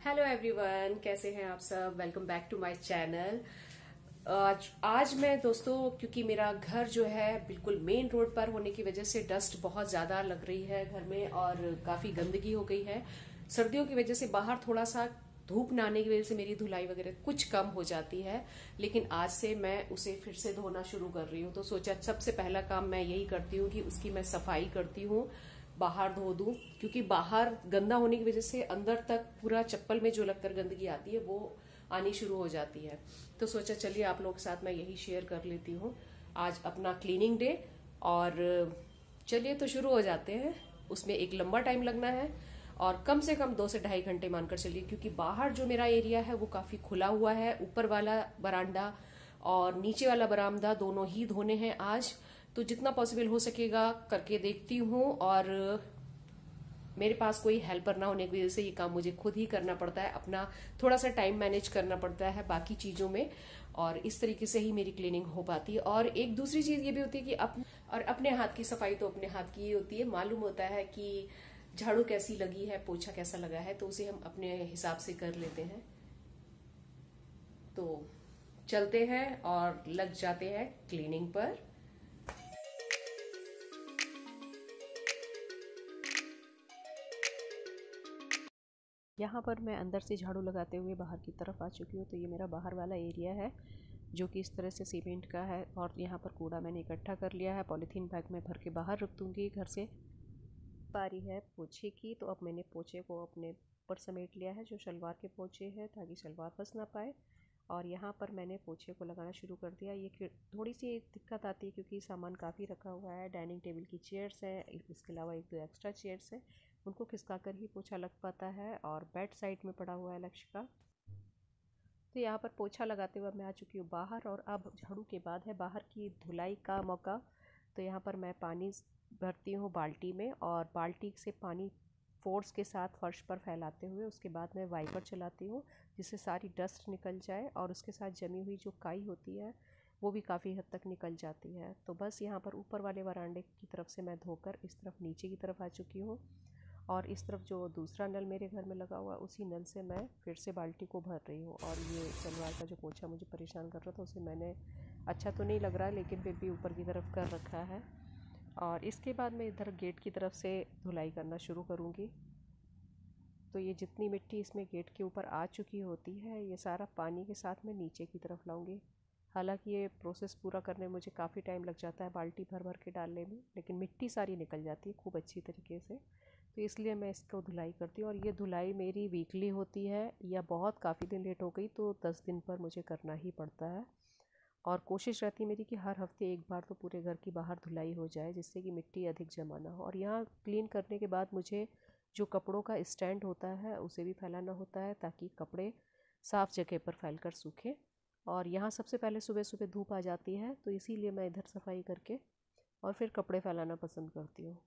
Hello everyone, कैसे हैं आप सब। Welcome back to my channel. आज मैं दोस्तों, क्योंकि मेरा घर जो है बिल्कुल मेन रोड पर होने की वजह से डस्ट बहुत ज्यादा लग रही है घर में और काफी गंदगी हो गई है। सर्दियों की वजह से बाहर थोड़ा सा धूप न आने की वजह से मेरी धुलाई वगैरह कुछ कम हो जाती है, लेकिन आज से मैं उसे फिर से धोना शुरू कर रही हूँ। तो सोचा सबसे पहला काम मैं यही करती हूँ कि उसकी मैं सफाई करती हूँ, बाहर धो दूं, क्योंकि बाहर गंदा होने की वजह से अंदर तक पूरा चप्पल में जो लगकर गंदगी आती है वो आनी शुरू हो जाती है। तो सोचा चलिए आप लोगों के साथ मैं यही शेयर कर लेती हूँ आज अपना क्लीनिंग डे। और चलिए तो शुरू हो जाते हैं। उसमें एक लंबा टाइम लगना है और कम से कम 2 से ढाई घंटे मानकर चलिए, क्योंकि बाहर जो मेरा एरिया है वो काफी खुला हुआ है। ऊपर वाला बरामदा और नीचे वाला बरामदा दोनों ही धोने हैं आज। तो जितना पॉसिबल हो सकेगा करके देखती हूँ। और मेरे पास कोई हेल्पर ना होने की वजह से ये काम मुझे खुद ही करना पड़ता है, अपना थोड़ा सा टाइम मैनेज करना पड़ता है बाकी चीजों में, और इस तरीके से ही मेरी क्लीनिंग हो पाती है। और एक दूसरी चीज ये भी होती है कि अपने हाथ की सफाई तो अपने हाथ की ही होती है। मालूम होता है कि झाड़ू कैसी लगी है, पोछा कैसा लगा है, तो उसे हम अपने हिसाब से कर लेते हैं। तो चलते हैं और लग जाते हैं क्लीनिंग पर। यहाँ पर मैं अंदर से झाड़ू लगाते हुए बाहर की तरफ आ चुकी हूँ। तो ये मेरा बाहर वाला एरिया है जो कि इस तरह से सीमेंट का है, और यहाँ पर कूड़ा मैंने इकट्ठा कर लिया है, पॉलीथीन बैग में भर के बाहर रख दूँगी घर से। बारी है पोछे की, तो अब मैंने पोछे को अपने ऊपर समेट लिया है, जो शलवार के पोछे हैं, ताकि शलवार फंस ना पाए। और यहाँ पर मैंने पोछे को लगाना शुरू कर दिया। ये थोड़ी सी दिक्कत आती है क्योंकि सामान काफ़ी रखा हुआ है। डाइनिंग टेबल की चेयर्स हैं, इसके अलावा एक दो एक्स्ट्रा चेयर्स हैं, उनको खिसका कर ही पोछा लग पाता है। और बेड साइड में पड़ा हुआ है लक्ष्य का। तो यहाँ पर पोछा लगाते हुए मैं आ चुकी हूँ बाहर, और अब झाड़ू के बाद है बाहर की धुलाई का मौका। तो यहाँ पर मैं पानी भरती हूँ बाल्टी में, और बाल्टी से पानी फोर्स के साथ फर्श पर फैलाते हुए उसके बाद मैं वाइपर चलाती हूँ, जिससे सारी डस्ट निकल जाए और उसके साथ जमी हुई जो काई होती है वो भी काफ़ी हद तक निकल जाती है। तो बस यहाँ पर ऊपर वाले वरांडे की तरफ से मैं धोकर इस तरफ नीचे की तरफ आ चुकी हूँ, और इस तरफ जो दूसरा नल मेरे घर में लगा हुआ है उसी नल से मैं फिर से बाल्टी को भर रही हूँ। और ये शलवार का जो पोछा मुझे परेशान कर रहा था उसे मैंने, अच्छा तो नहीं लग रहा लेकिन फिर भी ऊपर की तरफ कर रखा है। और इसके बाद मैं इधर गेट की तरफ से धुलाई करना शुरू करूँगी। तो ये जितनी मिट्टी इसमें गेट के ऊपर आ चुकी होती है ये सारा पानी के साथ मैं नीचे की तरफ लाऊंगी। हालांकि ये प्रोसेस पूरा करने में मुझे काफ़ी टाइम लग जाता है बाल्टी भर भर के डालने में, लेकिन मिट्टी सारी निकल जाती है खूब अच्छी तरीके से। तो इसलिए मैं इसको धुलाई करती हूँ, और ये धुलाई मेरी वीकली होती है, या बहुत काफ़ी दिन लेट हो गई तो 10 दिन पर मुझे करना ही पड़ता है। और कोशिश रहती है मेरी कि हर हफ्ते एक बार तो पूरे घर की बाहर धुलाई हो जाए, जिससे कि मिट्टी अधिक जमा ना हो। और यहाँ क्लीन करने के बाद मुझे जो कपड़ों का स्टैंड होता है उसे भी फैलाना होता है, ताकि कपड़े साफ़ जगह पर फैल कर सूखें। और यहाँ सबसे पहले सुबह सुबह धूप आ जाती है, तो इसीलिए मैं इधर सफाई करके और फिर कपड़े फैलाना पसंद करती हूँ।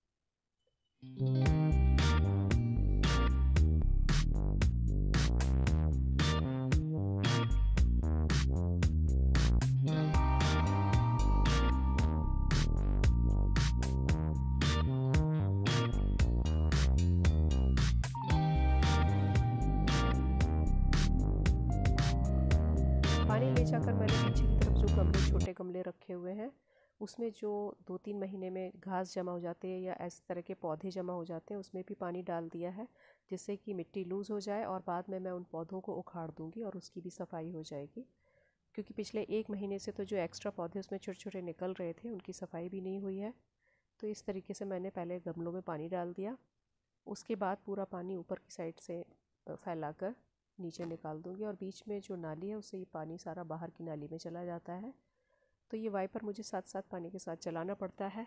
पानी ले जाकर मैंने पीछे की तरफ जो गमले, छोटे गमले रखे हुए हैं, उसमें जो 2-3 महीने में घास जमा हो जाते हैं या इस तरह के पौधे जमा हो जाते हैं उसमें भी पानी डाल दिया है, जिससे कि मिट्टी लूज़ हो जाए। और बाद में मैं उन पौधों को उखाड़ दूँगी और उसकी भी सफाई हो जाएगी, क्योंकि पिछले 1 महीने से तो जो एक्स्ट्रा पौधे उसमें छोटे छोटे निकल रहे थे उनकी सफाई भी नहीं हुई है। तो इस तरीके से मैंने पहले गमलों में पानी डाल दिया, उसके बाद पूरा पानी ऊपर की साइड से फैलाकर नीचे निकाल दूंगी, और बीच में जो नाली है उससे ये पानी सारा बाहर की नाली में चला जाता है। तो ये वाइपर मुझे साथ साथ पानी के साथ चलाना पड़ता है,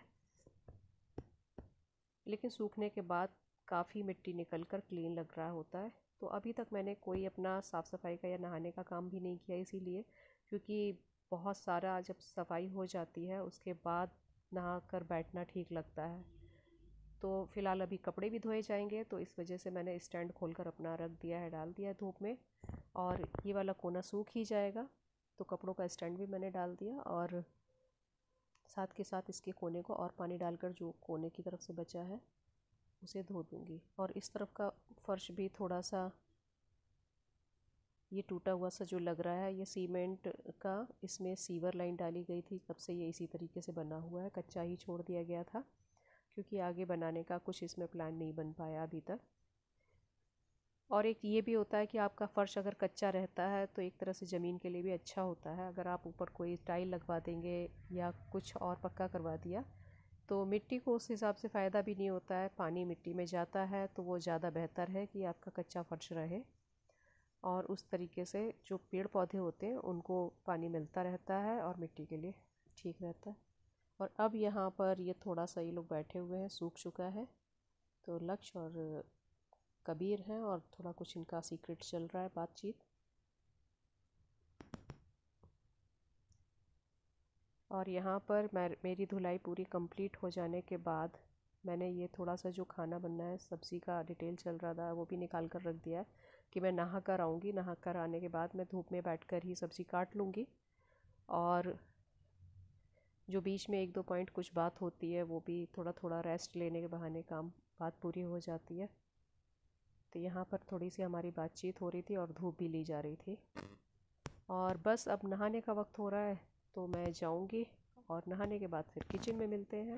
लेकिन सूखने के बाद काफ़ी मिट्टी निकल कर क्लीन लग रहा होता है। तो अभी तक मैंने कोई अपना साफ़ सफाई का या नहाने का काम भी नहीं किया, इसीलिए क्योंकि बहुत सारा जब सफाई हो जाती है उसके बाद नहा कर बैठना ठीक लगता है। तो फ़िलहाल अभी कपड़े भी धोए जाएंगे, तो इस वजह से मैंने स्टैंड खोलकर अपना रख दिया है, डाल दिया है धूप में। और ये वाला कोना सूख ही जाएगा, तो कपड़ों का स्टैंड भी मैंने डाल दिया, और साथ के साथ इसके कोने को और पानी डालकर जो कोने की तरफ से बचा है उसे धो दूँगी। और इस तरफ का फर्श भी थोड़ा सा ये टूटा हुआ सा जो लग रहा है ये सीमेंट का, इसमें सीवर लाइन डाली गई थी, तब से ये इसी तरीके से बना हुआ है। कच्चा ही छोड़ दिया गया था क्योंकि आगे बनाने का कुछ इसमें प्लान नहीं बन पाया अभी तक। और एक ये भी होता है कि आपका फ़र्श अगर कच्चा रहता है तो एक तरह से ज़मीन के लिए भी अच्छा होता है। अगर आप ऊपर कोई टाइल लगवा देंगे या कुछ और पक्का करवा दिया तो मिट्टी को उस हिसाब से फ़ायदा भी नहीं होता है, पानी मिट्टी में जाता है, तो वो ज़्यादा बेहतर है कि आपका कच्चा फ़र्श रहे। और उस तरीके से जो पेड़ पौधे होते हैं उनको पानी मिलता रहता है और मिट्टी के लिए ठीक रहता है। और अब यहाँ पर ये थोड़ा सा ये लोग बैठे हुए हैं, सूख चुका है, तो लक्ष्य और कबीर हैं और थोड़ा कुछ इनका सीक्रेट चल रहा है, बातचीत। और यहाँ पर मेरी धुलाई पूरी कंप्लीट हो जाने के बाद मैंने ये थोड़ा सा जो खाना बनना है, सब्ज़ी का डिटेल चल रहा था, वो भी निकाल कर रख दिया है कि मैं नहा कर आऊँगी। नहा कर आने के बाद मैं धूप में बैठकर ही सब्ज़ी काट लूँगी। और जो बीच में 1-2 पॉइंट कुछ बात होती है वो भी थोड़ा थोड़ा रेस्ट लेने के बहाने बात पूरी हो जाती है। तो यहाँ पर थोड़ी सी हमारी बातचीत हो रही थी और धूप भी ली जा रही थी। और बस अब नहाने का वक्त हो रहा है तो मैं जाऊँगी और नहाने के बाद फिर किचन में मिलते हैं।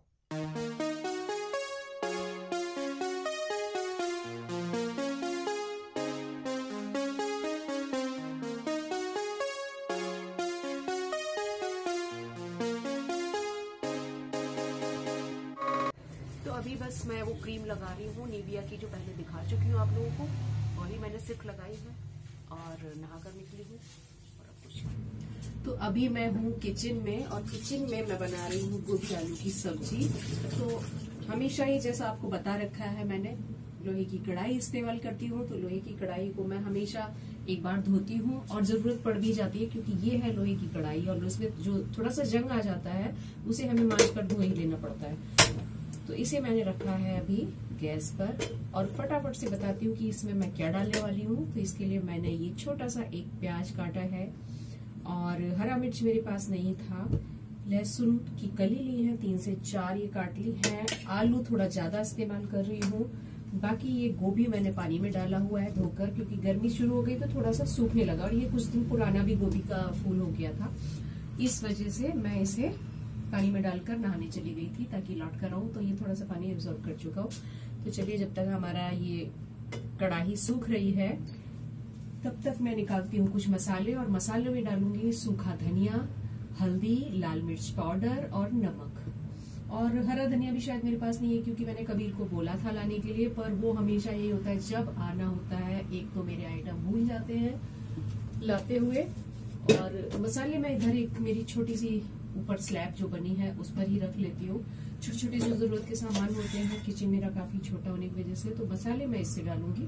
तो अभी बस मैं वो क्रीम लगा रही हूँ निविया की, जो पहले दिखा चुकी हूँ आप लोगों को, वही मैंने सिर्फ लगाई है और नहा कर निकली हूँ। और अब कुछ तो अभी मैं हूँ किचन में, और किचन में मैं बना रही हूँ गोभी आलू की सब्जी। तो हमेशा ही जैसा आपको बता रखा है मैंने, लोहे की कढ़ाई इस्तेमाल करती हूँ। तो लोहे की कढ़ाई को मैं हमेशा एक बार धोती हूँ और जरूरत पड़ भी जाती है, क्योंकि ये है लोहे की कढ़ाई और उसमें जो थोड़ा सा जंग आ जाता है उसे हमें मांज कर धो ही लेना पड़ता है। तो इसे मैंने रखा है अभी गैस पर और फटाफट से बताती हूँ कि इसमें मैं क्या डालने वाली हूँ। तो इसके लिए मैंने ये छोटा सा एक प्याज काटा है और हरा मिर्च मेरे पास नहीं था, लहसुन की कली ली है 3 से 4 ये काट ली है, आलू थोड़ा ज्यादा इस्तेमाल कर रही हूँ। बाकी ये गोभी मैंने पानी में डाला हुआ है धोकर, क्योंकि गर्मी शुरू हो गई तो थोड़ा सा सूखने लगा और ये कुछ दिन पुराना भी गोभी का फूल हो गया था, इस वजह से मैं इसे पानी में डालकर नहाने चली गई थी ताकि लौट कर आऊं तो ये थोड़ा सा पानी एब्जॉर्ब कर चुका हो। तो चलिए जब तक हमारा ये कढ़ाई सूख रही है तब तक मैं निकालती हूँ कुछ मसाले, और मसालों में डालूंगी सूखा धनिया, हल्दी, लाल मिर्च पाउडर और नमक। और हरा धनिया भी शायद मेरे पास नहीं है क्योंकि मैंने कबीर को बोला था लाने के लिए, पर वो हमेशा यही होता है जब आना होता है एक तो मेरे आइटम भूल जाते हैं लाते हुए। और मसाले मैं इधर एक मेरी छोटी सी ऊपर स्लैब जो बनी है उस पर ही रख लेती हूँ। छोटे छोटे जो जरूरत के सामान होते हैं, किचन मेरा काफी छोटा होने की वजह से, तो मसाले मैं इससे डालूंगी।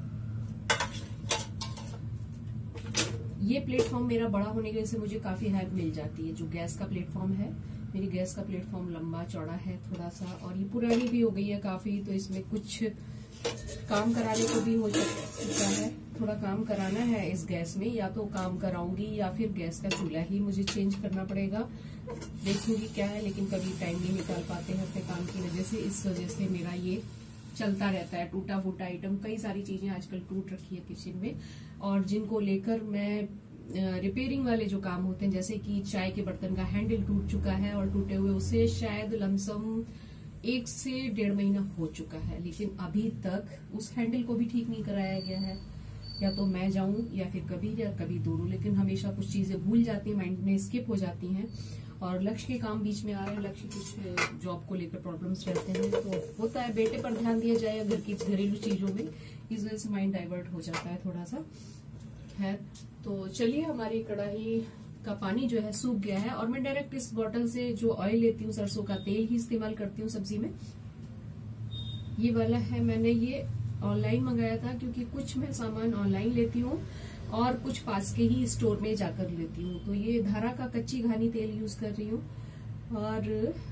ये प्लेटफॉर्म मेरा बड़ा होने की वजह से मुझे काफी हेल्प मिल जाती है। जो गैस का प्लेटफॉर्म है, मेरी गैस का प्लेटफॉर्म लंबा चौड़ा है थोड़ा सा, और ये पुरानी भी हो गई है काफी, तो इसमें कुछ काम कराने को भी हो सकता है। थोड़ा काम कराना है इस गैस में, या तो काम कराऊंगी या फिर गैस का चूल्हा ही मुझे चेंज करना पड़ेगा, देखूंगी क्या है। लेकिन कभी टाइम नहीं निकाल पाते हैं अपने काम की वजह से, इस वजह से मेरा ये चलता रहता है। टूटा फूटा आइटम, कई सारी चीजें आजकल टूट रखी है किचन में, और जिनको लेकर मैं रिपेयरिंग वाले जो काम होते हैं, जैसे कि चाय के बर्तन का हैंडल टूट चुका है और टूटे हुए उसे शायद लमसम 1 से 1.5 महीना हो चुका है, लेकिन अभी तक उस हैंडल को भी ठीक नहीं कराया गया है। या तो मैं जाऊं या फिर कभी दोनों, लेकिन हमेशा कुछ चीजें भूल जाती हैं, माइंड में स्किप हो जाती हैं। और लक्ष्य के काम बीच में आ रहे हैं, लक्ष्य कुछ जॉब को लेकर प्रॉब्लम्स रहते हैं, तो होता है बेटे पर ध्यान दिया जाए घर की घरेलू चीजों में, इस वजह से माइंड डाइवर्ट हो जाता है थोड़ा सा है। तो चलिए, हमारी कढ़ाई का पानी जो है सूख गया है और मैं डायरेक्ट इस बोतल से जो ऑयल लेती हूँ, सरसों का तेल ही इस्तेमाल करती हूँ सब्जी में। ये वाला है, मैंने ये ऑनलाइन मंगाया था क्योंकि कुछ मैं सामान ऑनलाइन लेती हूँ और कुछ पास के ही स्टोर में जाकर लेती हूँ। तो ये धारा का कच्ची घानी तेल यूज कर रही हूँ, और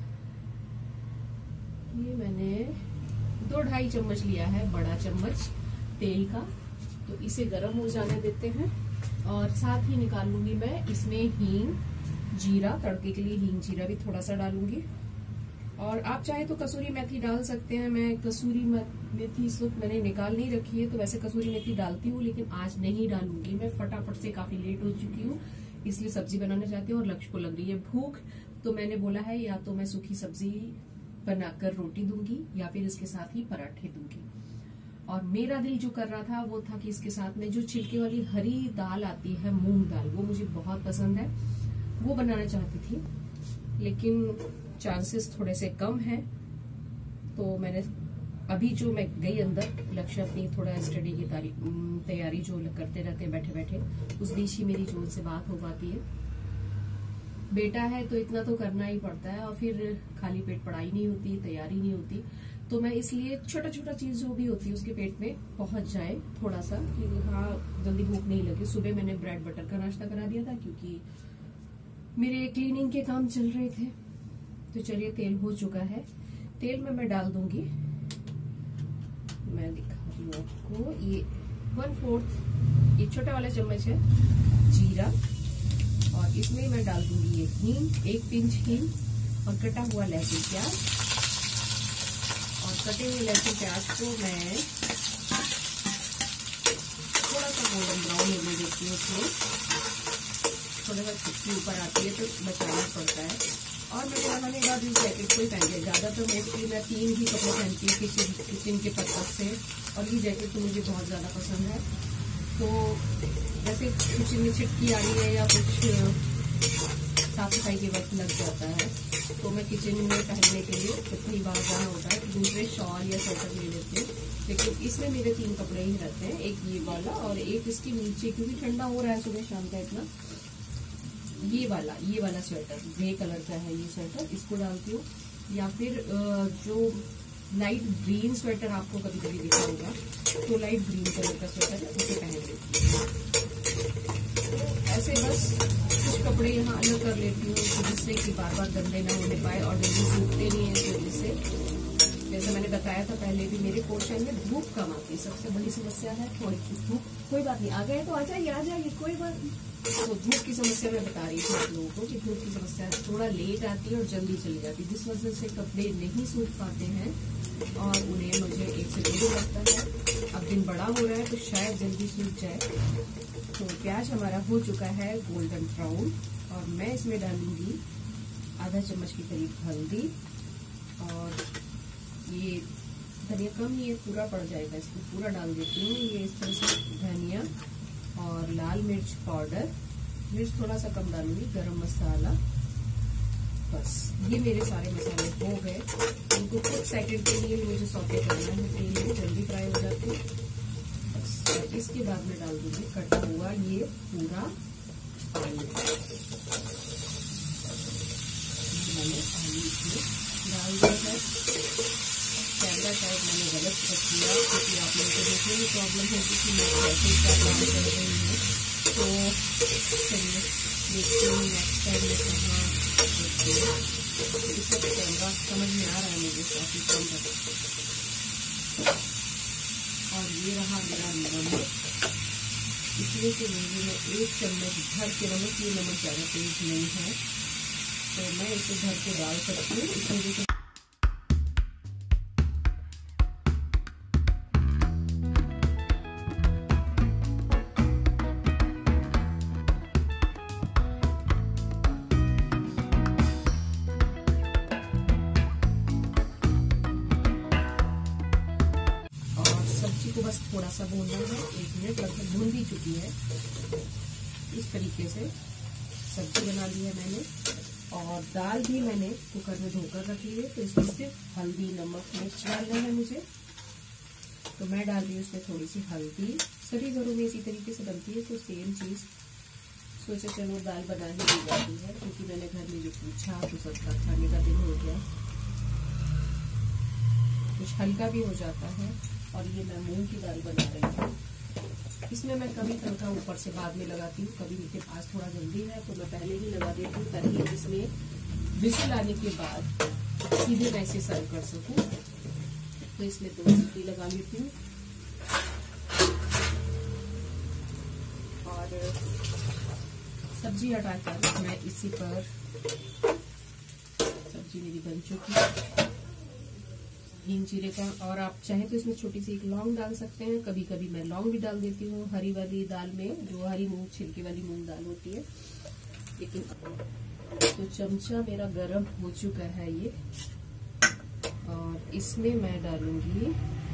ये मैंने 2-2.5 चम्मच लिया है, बड़ा चम्मच तेल का। तो इसे गर्म हो जाने देते हैं, और साथ ही निकाल लूंगी मैं इसमें हींग, जीरा, तड़के के लिए हींग जीरा भी थोड़ा सा डालूंगी। और आप चाहे तो कसूरी मेथी डाल सकते हैं। मैं कसूरी मेथी इस वक्त मैंने निकाल नहीं रखी है, तो वैसे कसूरी मेथी डालती हूँ, लेकिन आज नहीं डालूंगी। मैं फटाफट से काफी लेट हो चुकी हूँ, इसलिए सब्जी बनाना चाहती हूँ और लक्ष्य को लग रही है भूख। तो मैंने बोला है या तो मैं सूखी सब्जी बनाकर रोटी दूंगी या फिर इसके साथ ही पराठे दूंगी। और मेरा दिल जो कर रहा था वो था कि इसके साथ में जो छिलके वाली हरी दाल आती है, मूंग दाल, वो मुझे बहुत पसंद है, वो बनाना चाहती थी, लेकिन चांसेस थोड़े से कम हैं। तो मैंने अभी जो मैं गई अंदर, लक्ष्य अपनी थोड़ा स्टडी की तैयारी जो करते रहते हैं बैठे बैठे, उस बीच ही मेरी जो उनसे बात हो पाती है। बेटा है तो इतना तो करना ही पड़ता है, और फिर खाली पेट पढ़ाई नहीं होती, तैयारी नहीं होती। तो मैं इसलिए छोटा छोटा चीज जो भी होती है उसके पेट में पहुंच जाए थोड़ा सा, कि हाँ जल्दी भूख नहीं लगे। सुबह मैंने ब्रेड बटर का नाश्ता करा दिया था, क्योंकि मेरे क्लीनिंग के काम चल रहे थे। तो चलिए, तेल हो चुका है। तेल में मैं डाल दूंगी, मैं दिखा रही हूँ आपको, ये 1/4 ये छोटा वाला चम्मच है जीरा, और इसमें मैं डाल दूंगी ये हींग, 1 पिंच हींग, और कटा हुआ लहसुन प्याज। और कटे हुए लहसुन प्याज को मैं थोड़ा सा गोल्डन ब्राउन होने देती हूँ। उसमें थोड़ा सा खुशबू ऊपर आती है तो बचाना पड़ता है। और मैंने लगाने के बाद इस जैकेट को ही पहन लिया। ज्यादातर मोस्टली मैं 3 ही कपड़े पहनती हूँ किचन के पर्पज से, और ये जैकेट तो मुझे बहुत ज्यादा पसंद है। तो जैसे किचन में छिटकी आ रही है या कुछ साफ सफाई के वक्त लग जाता है, तो मैं किचन में पहनने के लिए कितनी बार जाना होता है, दूसरे शॉल या स्वेटर ले लेते हैं। लेकिन इसमें मेरे 3 कपड़े ही रहते हैं, एक ये वाला और एक इसके नीचे, क्योंकि ठंडा हो रहा है सुबह शाम का इतना, ये वाला स्वेटर ग्रे कलर का है ये स्वेटर, इसको डालती हूँ। या फिर जो लाइट ग्रीन स्वेटर आपको कभी कभी दिखा होगा, तो लाइट ग्रीन कलर का स्वेटर है, उसे पहन लेती हूँ। ऐसे बस कुछ कपड़े यहाँ अलग कर लेती हूँ, जिससे कि बार बार गंदे ना होने पाए और जल्दी सूखते नहीं है इस वजह से। जैसे मैंने बताया था पहले भी, मेरे पोर्शन में धूप कम आती है, सबसे बड़ी समस्या है धूप। कोई बात नहीं, आ गए तो आ जाइए, कोई बात नहीं। तो धूप की समस्या मैं बता रही थी आप लोगों को कि धूप की समस्या थोड़ा लेट आती है और जल्दी चली जाती है, जिस वजह से कपड़े नहीं सूख पाते हैं और उन्हें मुझे 1 से 2 दिन लगता है। अब दिन बड़ा हो रहा है तो शायद जल्दी सूख जाए। तो प्याज हमारा हो चुका है गोल्डन ब्राउन, और मैं इसमें डालूंगी आधा चम्मच के करीब हल्दी, और ये धनिया कम ही है, पूरा पड़ जाएगा, इसको पूरा डाल देती हूँ। ये इस तरह से धनिया और लाल मिर्च पाउडर, मिर्च थोड़ा सा कम डालूंगी, गरम मसाला, बस ये मेरे सारे मसाले हो गए। इनको कुछ सेकंड के लिए मुझे सौते करना है, तेल में जल्दी फ्राई हो जाते हैं बस। इसके बाद में डाल दूंगी कटा हुआ ये पूरा आलू, मैंने आलू इसमें डाल दिया है। कैमरा शायद मैंने गलत रख दिया, क्योंकि आप लोगों को देखने में प्रॉब्लम होगी कि मैं कैसे क्या काम कर रही हूँ। तो चलिए देखते हैं नेक्स्ट टाइम में कहाँ देखते हैं। इस वक्त कैमरा समझ में आ रहा है मुझे काफी कम है। और ये रहा मेरा नमक, इसलिए कि मेरे में 1 चम्मच भर के नमक, ये नमक ज़्यादा तेज नहीं है तो मैं इसे भर के डाल सकती हूँ। इसमें जो को बस थोड़ा सा भूनना है, 1 मिनट लगभग भून भी चुकी है। इस तरीके से सब्जी बना ली है मैंने, और दाल भी मैंने कुकर में धोकर रखी है। तो इसमें सिर्फ हल्दी, नमक, मिर्च डालना है मुझे, तो मैं डाल रही हूँ इसमें थोड़ी सी हल्दी। सभी घरों में इसी तरीके से बनती है, तो सेम चीज सोचा चलो दाल बना ही दी जाती है, क्योंकि मैंने घर में जो पूछा तो सबका खाने का दिन हो गया, कुछ हल्का भी हो जाता है। और ये मैं मूंग की दाल बना रही हूँ। इसमें मैं कभी तड़का ऊपर से बाद में लगाती हूँ, कभी मेरे पास थोड़ा जल्दी है तो मैं पहले ही लगा देती हूँ, ताकि इसमें विजिल आने के बाद सीधे मैं इसे सर्व कर सकूँ। तो इसमें 2 सीटी लगा लेती हूँ, और सब्जी हटाकर मैं इसी पर सब्जी मेरी बन चुकी है हींग जीरे का। और आप चाहे तो इसमें छोटी सी एक लौंग डाल सकते हैं, कभी कभी मैं लौंग भी डाल देती हूँ हरी वाली दाल में, जो हरी मूंग छिलके वाली मूंग दाल होती है। लेकिन तो चमचा मेरा गरम हो चुका है ये, और इसमें मैं डालूंगी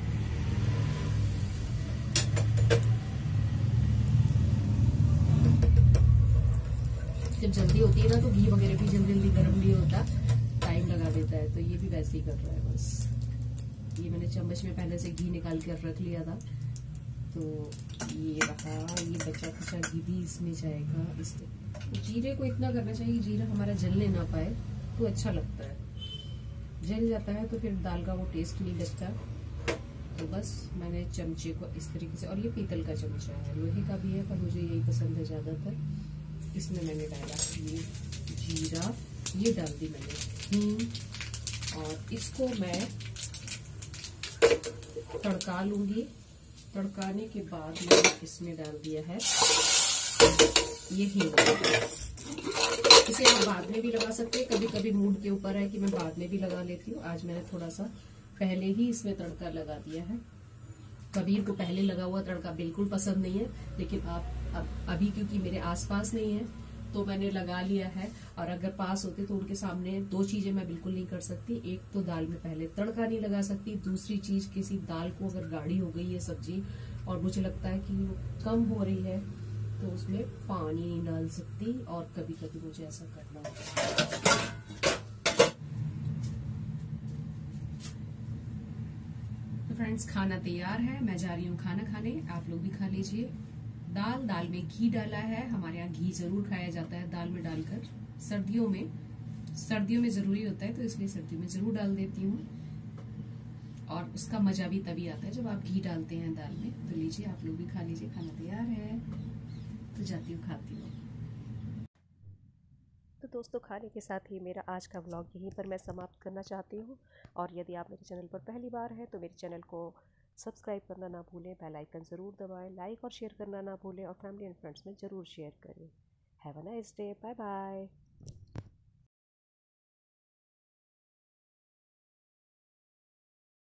जब जल्दी होती है ना तो घी वगैरह भी जल्दी जल्दी गर्म नहीं होता, टाइम लगा देता है, तो ये भी वैसे ही कर रहा है। बस ये मैंने चम्मच में पहले से घी निकाल कर रख लिया था, तो ये रहा, ये बचा कुचा घी भी इसमें जाएगा। इसमें जीरे को इतना करना चाहिए जीरा हमारा जलने ना पाए, तो अच्छा लगता है। जल जाता है तो फिर दाल का वो टेस्ट नहीं बचता। तो बस मैंने चमचे को इस तरीके से, और ये पीतल का चमचा है, लोहे का भी है पर मुझे यही पसंद है ज्यादातर। इसमें मैंने डाला ये जीरा, ये डाल दी मैंने हींग, और इसको मैं तड़का लूंगी। तड़काने के बाद मैंने इसमें डाल दिया है ये हींग। इसे आप बाद में भी लगा सकते हैं, कभी कभी मूड के ऊपर है कि मैं बाद में भी लगा लेती हूँ। आज मैंने थोड़ा सा पहले ही इसमें तड़का लगा दिया है। कबीर को पहले लगा हुआ तड़का बिल्कुल पसंद नहीं है, लेकिन आप अभी क्योंकि मेरे आसपास नहीं है तो मैंने लगा लिया है। और अगर पास होते तो उनके सामने दो चीजें मैं बिल्कुल नहीं कर सकती, एक तो दाल में पहले तड़का नहीं लगा सकती, दूसरी चीज किसी दाल को अगर गाढ़ी हो गई है सब्जी और मुझे लगता है कि वो कम हो रही है तो उसमें पानी नहीं डाल सकती, और कभी कभी मुझे ऐसा करना होता है। तो फ्रेंड्स खाना तैयार है, मैं जा रही हूँ खाना खाने, आप लोग भी खा लीजिए। दाल में घी डाला है, हमारे यहाँ घी जरूर खाया जाता है दाल में डालकर, सर्दियों में जरूरी होता है, तो इसलिए सर्दियों में जरूर डाल देती हूँ। और उसका मजा भी तभी आता है जब आप घी डालते हैं दाल में। तो लीजिए आप लोग भी खा लीजिए, खाना तैयार है, तो जाती हूँ खाती हूँ। तो दोस्तों खाने के साथ ही मेरा आज का व्लॉग यहीं पर मैं समाप्त करना चाहती हूँ। और यदि आप मेरे चैनल पर पहली बार हैं तो मेरे चैनल को सब्सक्राइब करना ना भूलें, बेल आइकन ज़रूर दबाएं, लाइक और शेयर करना ना भूलें, और फैमिली एंड फ्रेंड्स में ज़रूर शेयर करें। Have a nice day, bye bye.